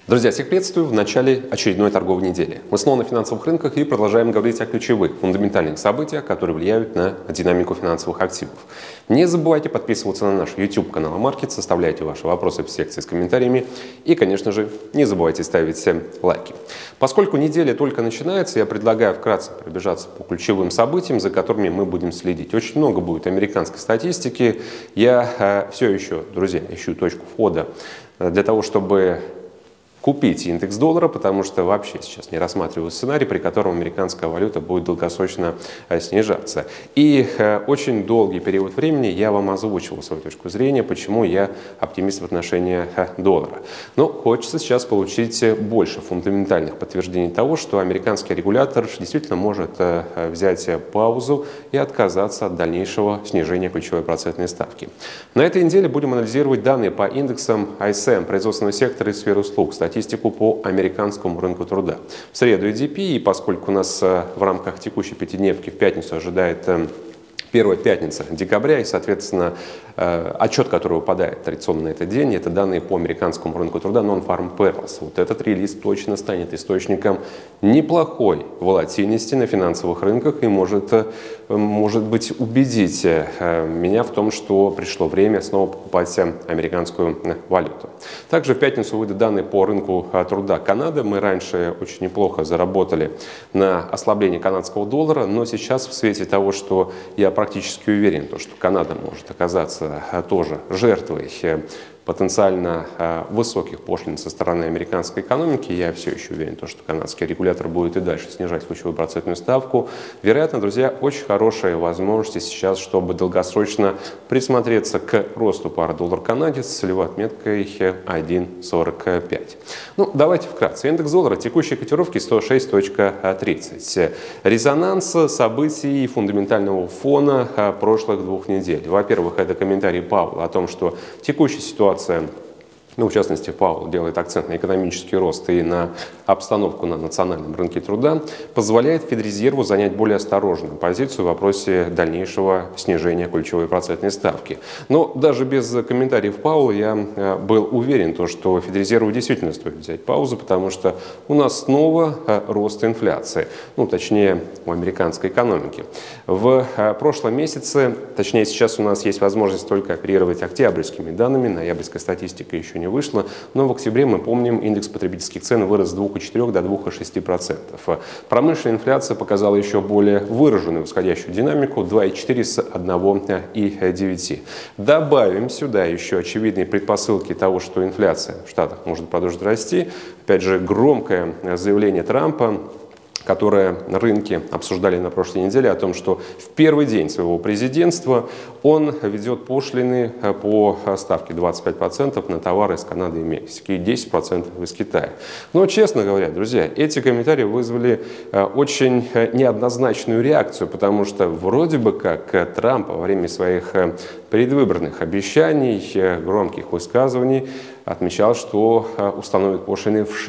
Друзья, всех приветствую в начале очередной торговой недели. Мы снова на финансовых рынках и продолжаем говорить о ключевых, фундаментальных событиях, которые влияют на динамику финансовых активов. Не забывайте подписываться на наш YouTube-канал Амаркет, составляйте ваши вопросы в секции с комментариями и, конечно же, не забывайте ставить лайки. Поскольку неделя только начинается, я предлагаю вкратце пробежаться по ключевым событиям, за которыми мы будем следить. Очень много будет американской статистики. Я все еще, друзья, ищу точку входа для того, чтобы купить индекс доллара, потому что вообще сейчас не рассматриваю сценарий, при котором американская валюта будет долгосрочно снижаться. И очень долгий период времени я вам озвучивал свою точку зрения, почему я оптимист в отношении доллара. Но хочется сейчас получить больше фундаментальных подтверждений того, что американский регулятор действительно может взять паузу и отказаться от дальнейшего снижения ключевой процентной ставки. На этой неделе будем анализировать данные по индексам ISM, производственного сектора и сферы услуг, статистику по американскому рынку труда. В среду EDP, и поскольку у нас в рамках текущей пятидневки в пятницу ожидает первая пятница декабря, и, соответственно, отчет, который выпадает традиционно на этот день, это данные по американскому рынку труда Non-Farm Payrolls. Вот этот релиз точно станет источником неплохой волатильности на финансовых рынках и может быть, убедить меня в том, что пришло время снова покупать американскую валюту. Также в пятницу выйдут данные по рынку труда Канады. Мы раньше очень неплохо заработали на ослаблении канадского доллара, но сейчас в свете того, что я практически уверен, что Канада может оказаться тоже жертвой потенциально высоких пошлин со стороны американской экономики. Я все еще уверен, что канадский регулятор будет и дальше снижать ключевую процентную ставку. Вероятно, друзья, очень хорошие возможности сейчас, чтобы долгосрочно присмотреться к росту пары доллар-канадец с целевой отметкой 1.45. Ну, давайте вкратце. Индекс доллара текущей котировки 106.30. Резонанс событий и фундаментального фона прошлых двух недель. Во-первых, это комментарий Пауэлла о том, что текущая ситуация, в частности, Пауэлл делает акцент на экономический рост и на обстановку на национальном рынке труда, позволяет Федрезерву занять более осторожную позицию в вопросе дальнейшего снижения ключевой процентной ставки. Но даже без комментариев Пауэлла я был уверен, что Федрезерву действительно стоит взять паузу, потому что у нас снова рост инфляции, точнее, у американской экономики. В прошлом месяце, точнее, сейчас у нас есть возможность только оперировать октябрьскими данными, ноябрьская статистика еще не вышла, но в октябре, мы помним, индекс потребительских цен вырос с 2,4 до 2,6%. Промышленная инфляция показала еще более выраженную восходящую динамику 2,4 с 1,9. Добавим сюда еще очевидные предпосылки того, что инфляция в Штатах может продолжить расти. Опять же, громкое заявление Трампа, которое рынки обсуждали на прошлой неделе, о том, что в первый день своего президентства он введет пошлины по ставке 25% на товары из Канады и Мексики и 10% из Китая. Но, честно говоря, друзья, эти комментарии вызвали очень неоднозначную реакцию, потому что вроде бы как Трамп во время своих предвыборных обещаний, громких высказываний отмечал, что установит пошлины в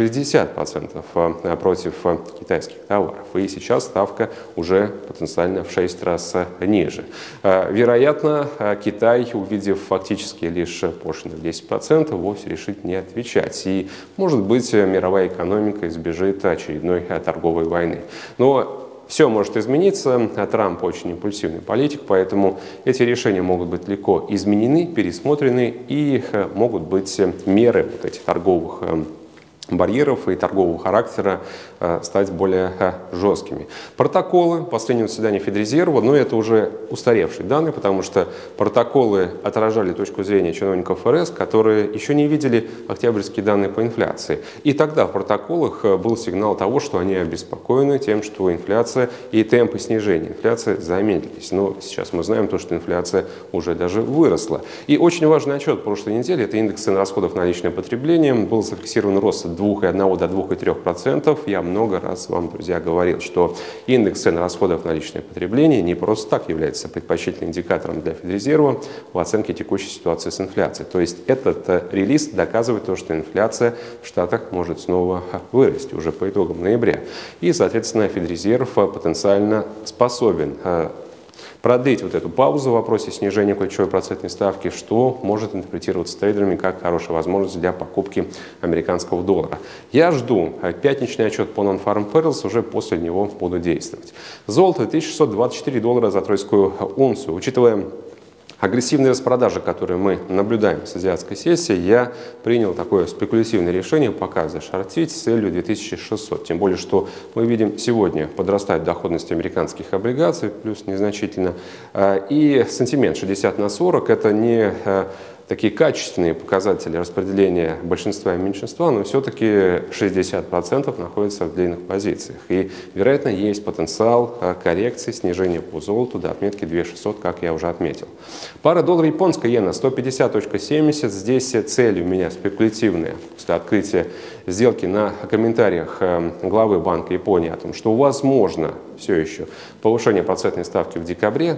60% против китайских товаров. И сейчас ставка уже потенциально в 6 раз ниже. Вероятно, Китай, увидев фактически лишь пошлины в 10%, вовсе решит не отвечать. И, может быть, мировая экономика избежит очередной торговой войны. Но все может измениться. Трамп очень импульсивный политик, поэтому эти решения могут быть легко изменены, пересмотрены, и могут быть меры этих торговых барьеров и торгового характера стать более жесткими. Протоколы последнего заседания Федрезерва, но это уже устаревшие данные, потому что протоколы отражали точку зрения чиновников ФРС, которые еще не видели октябрьские данные по инфляции. И тогда в протоколах был сигнал того, что они обеспокоены тем, что инфляция и темпы снижения инфляции замедлились. Но сейчас мы знаем что инфляция уже даже выросла. И очень важный отчет прошлой недели, это индекс цен расходов на личное потребление, был зафиксирован рост от 2,1 до 2,3%. Я много раз вам, друзья, говорил, что индекс цен расходов на личное потребление не просто так является предпочтительным индикатором для Федрезерва в оценке текущей ситуации с инфляцией. То есть этот релиз доказывает то, что инфляция в Штатах может снова вырасти уже по итогам ноября. И, соответственно, Федрезерв потенциально способен продлить вот эту паузу в вопросе снижения ключевой процентной ставки, что может интерпретироваться трейдерами как хорошая возможность для покупки американского доллара. Я жду пятничный отчет по Non-Farm Payrolls, уже после него буду действовать. Золото $1624 за тройскую унцию. Учитывая агрессивные распродажи, которые мы наблюдаем с азиатской сессии, я принял такое спекулятивное решение пока зашортить с целью 2600. Тем более, что мы видим сегодня подрастает доходность американских облигаций, плюс незначительно. И сентимент 60/40 это не такие качественные показатели распределения большинства и меньшинства, но все-таки 60% находятся в длинных позициях. И, вероятно, есть потенциал коррекции, снижения по золоту до отметки 2600, как я уже отметил. Пара доллар-японская иена 150.70. Здесь цель у меня спекулятивная после открытия сделки на комментариях главы Банка Японии о том, что возможно все еще повышение процентной ставки в декабре,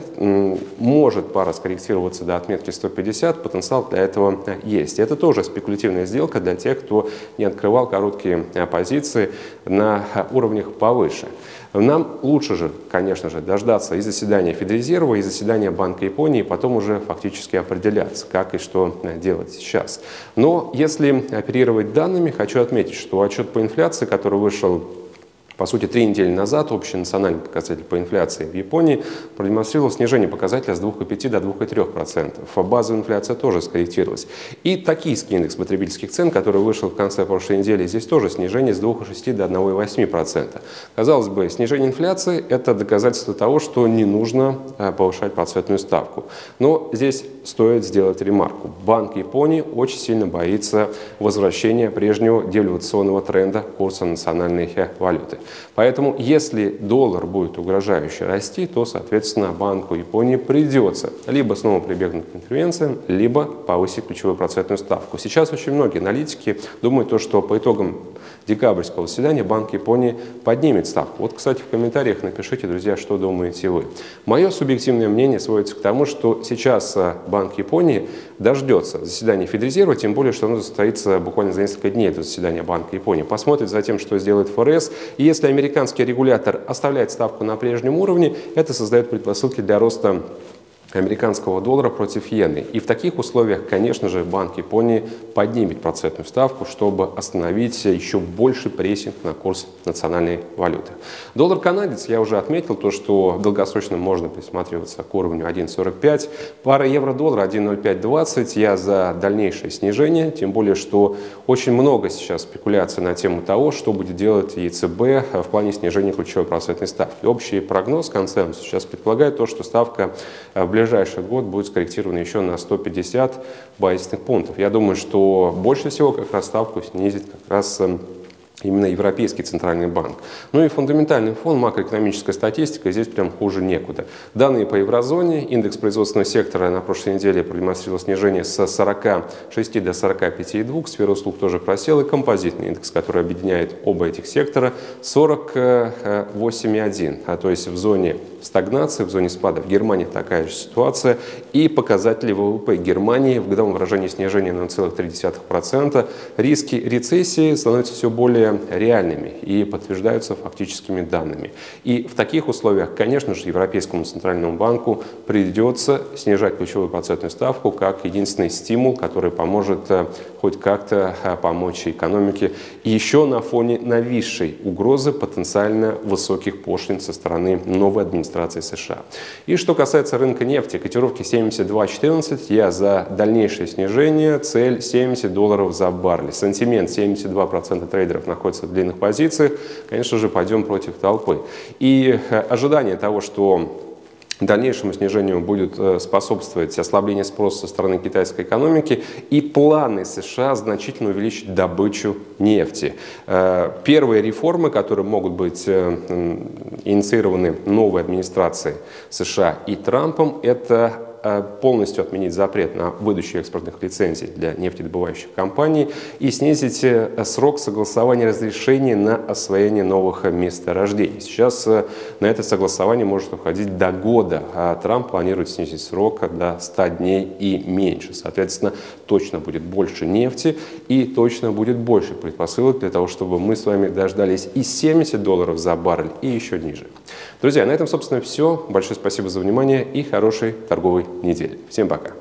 может пара скорректироваться до отметки 150, потенциал для этого есть. Это тоже спекулятивная сделка для тех, кто не открывал короткие позиции на уровнях повыше. Нам лучше же, конечно же, дождаться и заседания Федрезерва, и заседания Банка Японии, и потом уже фактически определяться, как и что делать сейчас. Но если оперировать данными, хочу отметить, что отчет по инфляции, который вышел по сути, 3 недели назад, общий национальный показатель по инфляции в Японии продемонстрировал снижение показателя с 2,5 до 2,3%. Базовая инфляция тоже скорректировалась. И токийский индекс потребительских цен, который вышел в конце прошлой недели, здесь тоже снижение с 2,6 до 1,8%. Казалось бы, снижение инфляции – это доказательство того, что не нужно повышать процентную ставку. Но здесь стоит сделать ремарку. Банк Японии очень сильно боится возвращения прежнего девальвационного тренда курса национальной валюты. Поэтому, если доллар будет угрожающе расти, то, соответственно, Банку Японии придется либо снова прибегнуть к интервенциям, либо повысить ключевую процентную ставку. Сейчас очень многие аналитики думают, что по итогам декабрьского заседания Банк Японии поднимет ставку. Вот, кстати, в комментариях напишите, друзья, что думаете вы. Мое субъективное мнение сводится к тому, что сейчас Банк Японии дождется заседания Федрезерва, тем более, что оно состоится буквально за несколько дней до заседания Банка Японии. Посмотрит за тем, что сделает ФРС. И если американский регулятор оставляет ставку на прежнем уровне, это создает предпосылки для роста американского доллара против иены. И в таких условиях, конечно же, Банк Японии поднимет процентную ставку, чтобы остановить еще больше прессинг на курс национальной валюты. Доллар-канадец, я уже отметил, то, что долгосрочно можно присматриваться к уровню 1,45. Пара евро-доллара 1,0520. Я за дальнейшее снижение, тем более, что очень много сейчас спекуляций на тему того, что будет делать ЕЦБ в плане снижения ключевой процентной ставки. Общий прогноз, консенсус сейчас предполагает то, что ставка в ближайший год будет скорректирована еще на 150 базисных пунктов. Я думаю, что больше всего как раз ставку снизит как раз именно Европейский центральный банк. Ну и фундаментальный фон, макроэкономическая статистика, здесь прям хуже некуда. Данные по еврозоне, индекс производственного сектора на прошлой неделе продемонстрировал снижение с 46 до 45,2, сфера услуг тоже просел, и композитный индекс, который объединяет оба этих сектора, 48,1, то есть в зоне стагнации, в зоне спада. В Германии такая же ситуация, и показатели ВВП Германии в годовом выражении снижения на 0,3%. Риски рецессии становятся все более реальными и подтверждаются фактическими данными. И в таких условиях, конечно же, Европейскому центральному банку придется снижать ключевую процентную ставку как единственный стимул, который поможет хоть как-то помочь экономике. И еще на фоне нависшей угрозы потенциально высоких пошлин со стороны новой администрации США. И что касается рынка нефти, котировки 72.14, я за дальнейшее снижение, цель $70 за баррель. Сентимент 72% трейдеров находится в длинных позициях, конечно же, пойдем против толпы. И ожидание того, что дальнейшему снижению будет способствовать ослабление спроса со стороны китайской экономики и планы США значительно увеличить добычу нефти. Первые реформы, которые могут быть инициированы новой администрацией США и Трампом, это полностью отменить запрет на выдачу экспортных лицензий для нефтедобывающих компаний и снизить срок согласования разрешений на освоение новых месторождений. Сейчас на это согласование может уходить до года, а Трамп планирует снизить срок до 100 дней и меньше. Соответственно, точно будет больше нефти и точно будет больше предпосылок для того, чтобы мы с вами дождались и $70 за баррель, и еще ниже. Друзья, на этом, собственно, все. Большое спасибо за внимание и хорошей торговой недели. Всем пока.